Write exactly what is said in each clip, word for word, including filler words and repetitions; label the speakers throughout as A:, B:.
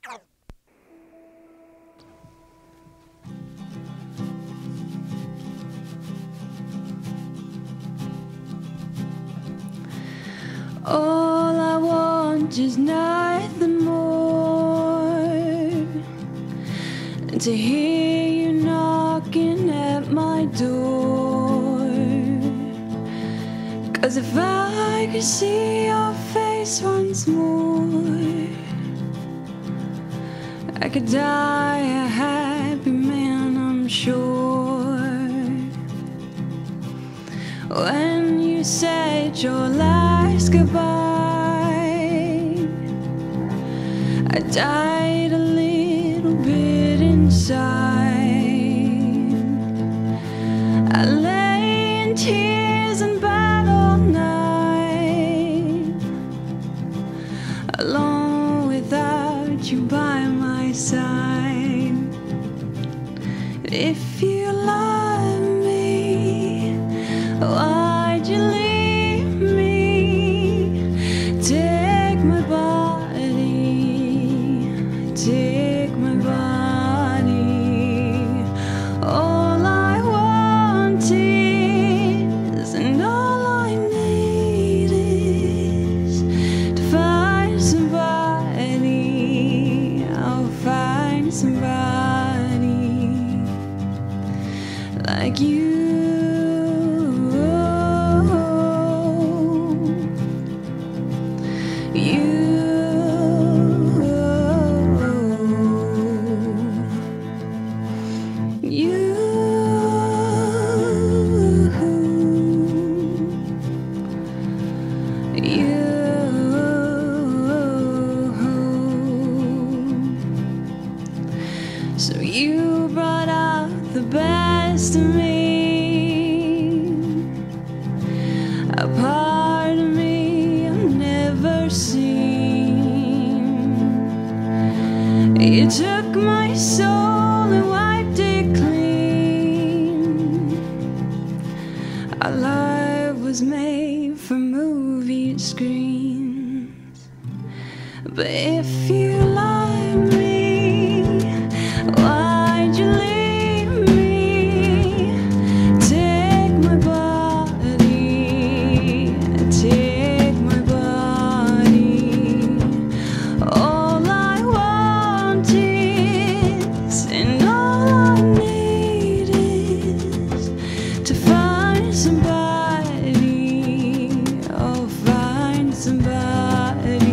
A: All I want is nothing more than to hear you knocking at my door. 'Cause if I could see your face once more, I could die a happy man, I'm sure. When you said your last goodbye, I died a little bit inside. I lay in tears and bed all night, alone without you by my side. If you love me, why'd you leave me? Take my body, take my body. All I want is, and all I need is to find somebody. I'll find somebody like you. So you brought out the best of me, a part of me I've never seen. You took my soul and wiped it clean. Our love was made for movie screens. But if you love me, why'd you leave me? Take my body, take my body. All I want is, and all I need is to find somebody. I'll find somebody.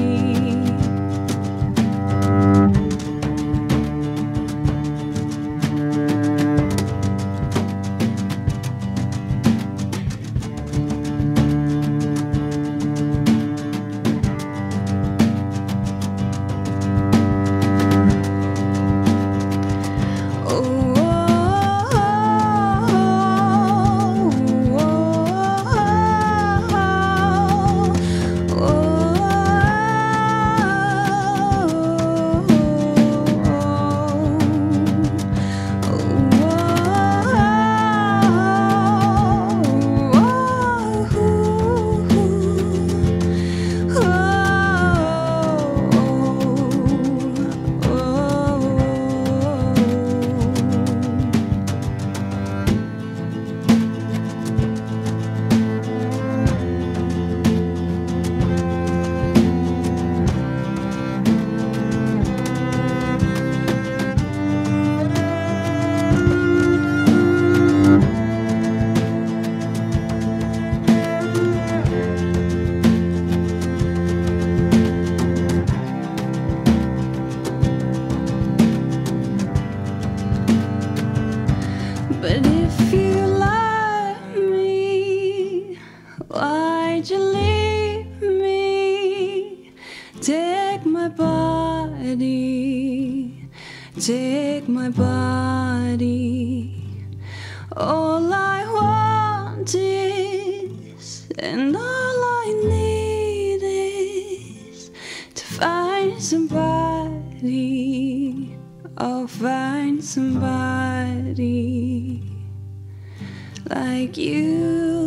A: But if you love me, why'd you leave me? Take my body, take my body. All I want is, and all I need is to find somebody. I'll find somebody like you.